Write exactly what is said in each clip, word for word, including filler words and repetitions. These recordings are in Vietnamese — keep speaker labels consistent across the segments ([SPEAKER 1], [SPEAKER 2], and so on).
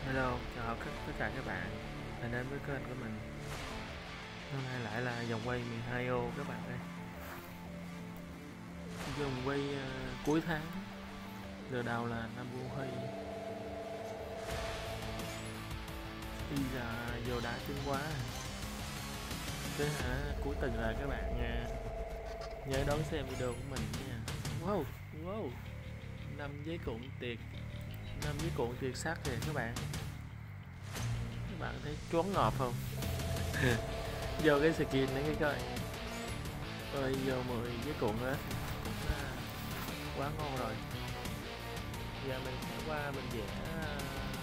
[SPEAKER 1] Hello, chào tất tất cả các bạn đã đến với kênh của mình. Hôm nay lại là vòng quay mười hai ô các bạn ơi. Vòng quay uh, cuối tháng. Giờ đầu là năm Vu Huy. Bây giờ vô đá trứng quá. Thế hả, cuối tuần là các bạn nha. Nhớ đón xem video của mình nha. Wow, wow. Năm giấy cuộn tiệt. Năm giấy cuộn tuyệt sắc kìa các bạn. Các bạn thấy choáng ngợp không? Vô cái skin đấy cái coi. Ơi vô mười cái cuộn hết cũng uh, quá ngon rồi. Giờ mình sẽ qua mình vẽ uh,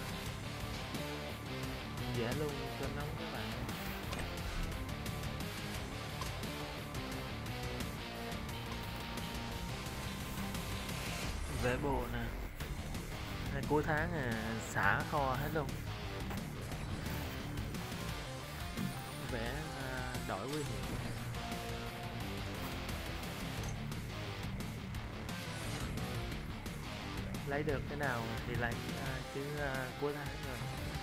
[SPEAKER 1] mình vẽ luôn cho nóng các bạn. Vẽ bộ nè, hay cuối tháng à, xả kho hết luôn. Vẽ uh, đổi quy hiệu. Lấy được cái nào thì lấy uh, chứ uh, cuối tháng rồi.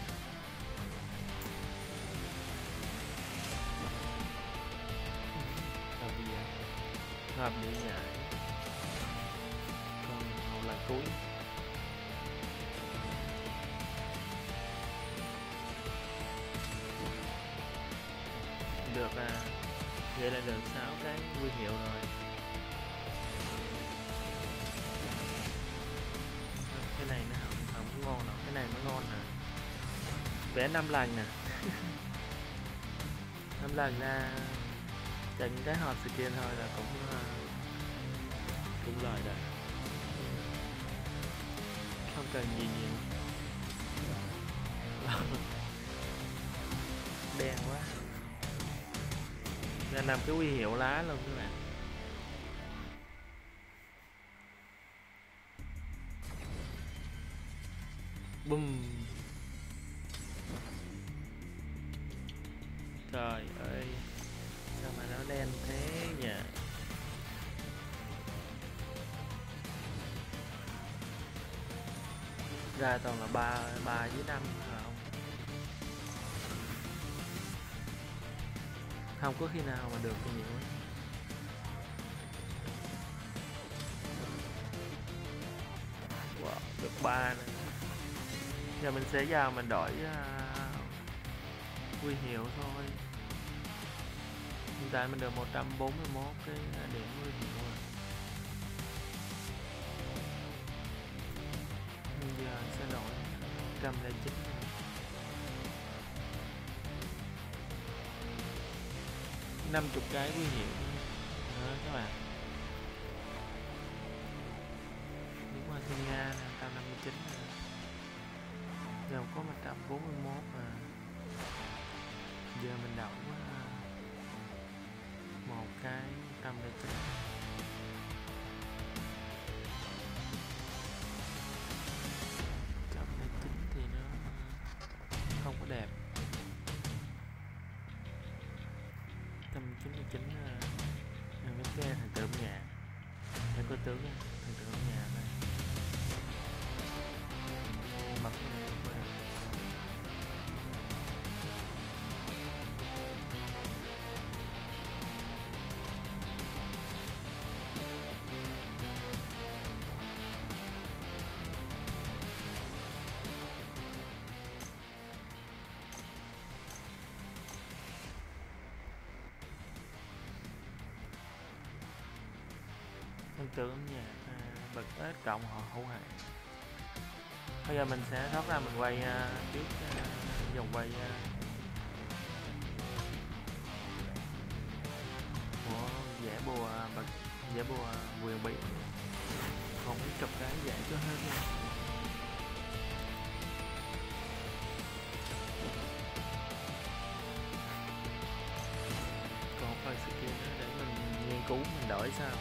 [SPEAKER 1] Hợp gì vậy? Hợp địa nhại. Còn một lần cuối. Được à, vậy là được sáu cái huy hiệu rồi. Cái này nó không, không ngon đâu, cái này mới ngon nè. Vẽ năm lần nè. năm lần ra chừng cái hộp skin thôi là cũng cũng lời rồi, không cần gì nhiều. Đen quá ra năm cái huy hiệu lá luôn các bạn. Bum. Trời ơi, sao mà nó đen thế nhỉ? Ra toàn là ba ba với năm không? Không có khi nào mà được nhiều ấy. Wow, được ba nữa. Giờ mình sẽ vào mình đổi uh, huy hiệu thôi. Hiện tại mình được một trăm bốn mươi mốt cái điểm huy hiệu rồi. Giờ sẽ đổi một trăm lẻ chín. năm mươi cái huy hiệu đó các bạn. Những hoa thiên nga nè, một trăm năm mươi chín nè. Giờ có một trăm bốn mươi mốt à. Giờ mình đậu một cái một trăm lẻ chín. một trăm lẻ chín thì nó không có đẹp. một trăm chín mươi chín là cái thần tượng nhà. Để có tướng thần tượng nhà đây. Bật thần tượng nhà à, bật hết cộng họ hữu hạn. Bây giờ mình sẽ thoát ra mình quay uh, tiếp uh, vòng quay uh, của vẽ bùa bật vẽ bùa quyền bí. Không biết chụp cái vẽ cho hết nha. Còn phần skin nữa để mình nghiên cứu mình đổi sao.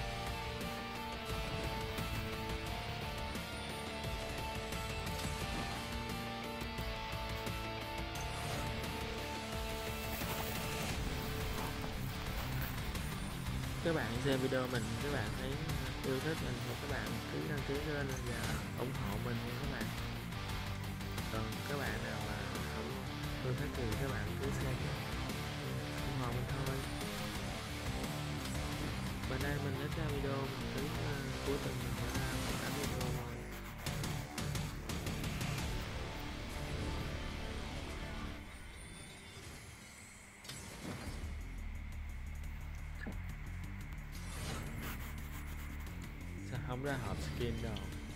[SPEAKER 1] Các bạn xem video mình, các bạn thấy yêu thích mình thì các bạn cứ đăng ký kênh và ủng hộ mình nha các bạn. Còn các bạn nào Tôi phát triển các bạn cứ xem ủng hộ mình thôi. Bữa nay mình ít ra video, mình cứ uh, cuối tuần mình sẽ ra một cái video thôi. Sao không ra hộp skin đâu.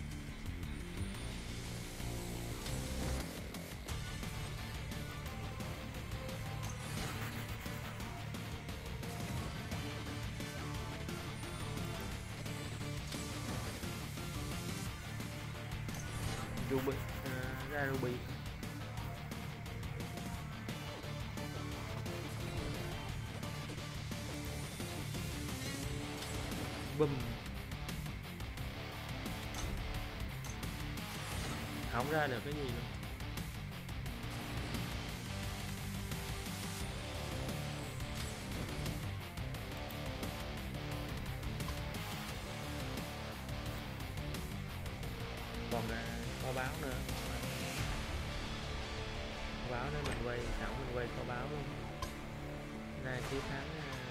[SPEAKER 1] Ruby, à, ra Ruby. Bùm. Không ra được cái gì luôn. Còn là kho báo nữa. Kho báo nữa mình quay sẵn, mình quay kho báo luôn. Nay chiến thắng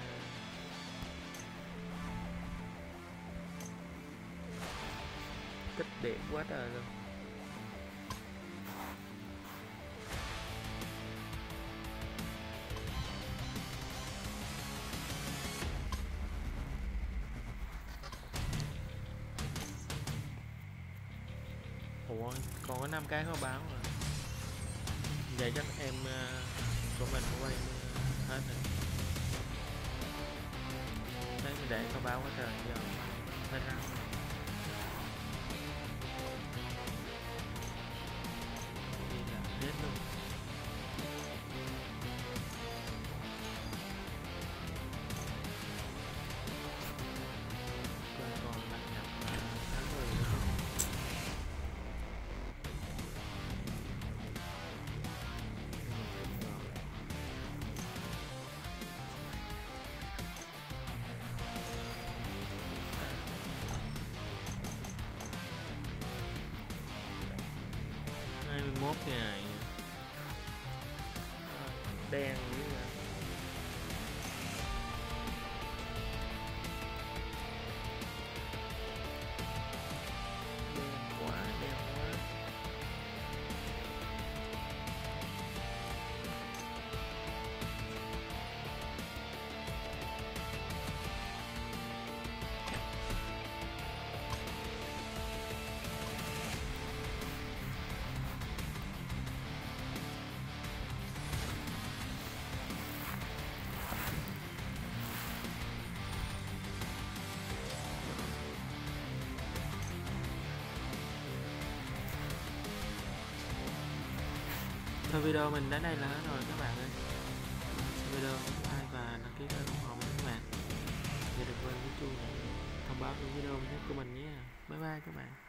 [SPEAKER 1] tích điện quá trời luôn. Ủa, còn có năm cái kho báo rồi. Vậy chắc em uh, của mình quay uh, hết rồi. Đấy mình để kho báo quá trời giờ hết ra. Đi là hết luôn. Còn còn lại nhập tháng mười nữa. hai mươi mốt ngày đen với là đen quá, đen quá. Thôi video mình đến đây là hết rồi các bạn ơi. Video like và đăng ký kênh ủng hộ mình các bạn. Và đừng quên cái chuông thông báo những video mới nhất của mình nhé. Bye bye các bạn.